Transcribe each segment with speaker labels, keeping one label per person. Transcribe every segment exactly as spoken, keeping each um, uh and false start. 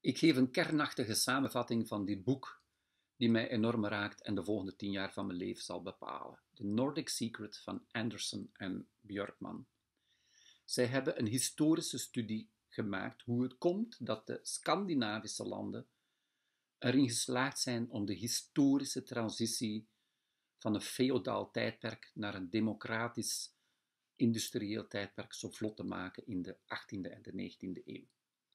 Speaker 1: Ik geef een kernachtige samenvatting van dit boek die mij enorm raakt en de volgende tien jaar van mijn leven zal bepalen. The Nordic Secret van Anderson en Björkman. Zij hebben een historische studie gemaakt hoe het komt dat de Scandinavische landen erin geslaagd zijn om de historische transitie van een feodaal tijdperk naar een democratisch industrieel tijdperk zo vlot te maken in de achttiende en de negentiende eeuw.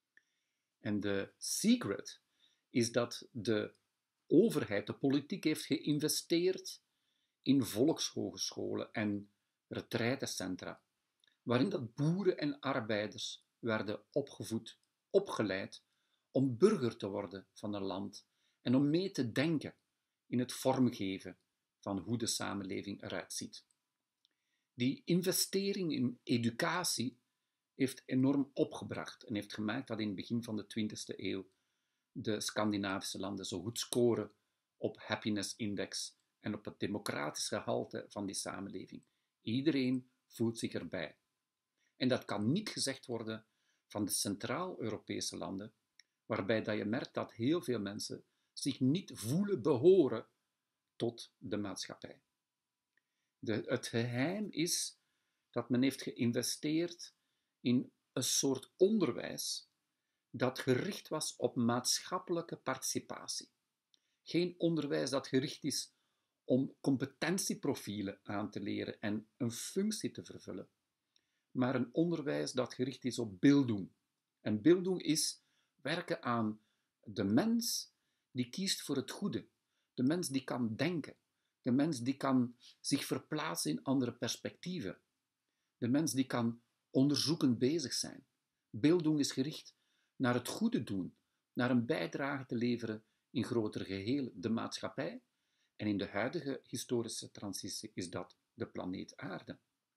Speaker 1: En de secret is dat de overheid, de politiek, heeft geïnvesteerd in volkshogescholen en retraitecentra, waarin dat boeren en arbeiders werden opgevoed, opgeleid om burger te worden van een land en om mee te denken in het vormgeven van hoe de samenleving eruit ziet. Die investering in educatie heeft enorm opgebracht en heeft gemaakt dat in het begin van de twintigste eeuw de Scandinavische landen zo goed scoren op happiness index en op het democratische gehalte van die samenleving. Iedereen voelt zich erbij. En dat kan niet gezegd worden van de Centraal-Europese landen, waarbij dat je merkt dat heel veel mensen zich niet voelen behoren tot de maatschappij. De, het geheim is dat men heeft geïnvesteerd in een soort onderwijs dat gericht was op maatschappelijke participatie. Geen onderwijs dat gericht is om competentieprofielen aan te leren en een functie te vervullen, maar een onderwijs dat gericht is op bildung. En bildung is werken aan de mens die kiest voor het goede, de mens die kan denken, de mens die kan zich verplaatsen in andere perspectieven, de mens die kan onderzoekend bezig zijn. Bildung is gericht naar het goede doen, naar een bijdrage te leveren in groter geheel de maatschappij. En in de huidige historische transitie is dat de planeet Aarde.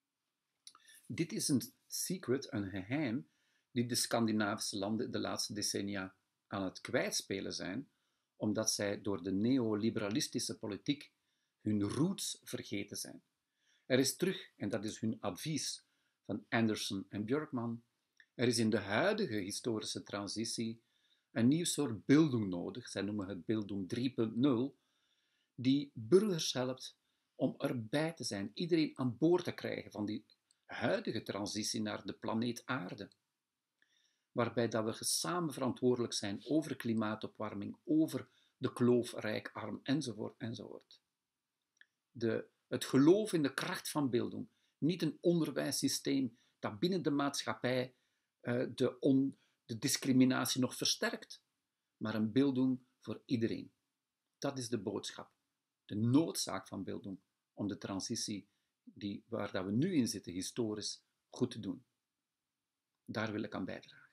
Speaker 1: Dit is een secret, een geheim, die de Scandinavische landen de laatste decennia aan het kwijtspelen zijn, omdat zij door de neoliberalistische politiek hun roots vergeten zijn. Er is terug, en dat is hun advies van Anderson en Björkman, er is in de huidige historische transitie een nieuw soort bildung nodig, zij noemen het bildung drie punt nul, die burgers helpt om erbij te zijn, iedereen aan boord te krijgen van die huidige transitie naar de planeet Aarde, waarbij dat we samen verantwoordelijk zijn over klimaatopwarming, over de kloof rijk-arm, enzovoort, enzovoort. De, het geloof in de kracht van bildung, niet een onderwijssysteem dat binnen de maatschappij uh, de, on, de discriminatie nog versterkt, maar een bildung voor iedereen. Dat is de boodschap. De noodzaak van bildung om de transitie die, waar dat we nu in zitten, historisch, goed te doen. Daar wil ik aan bijdragen.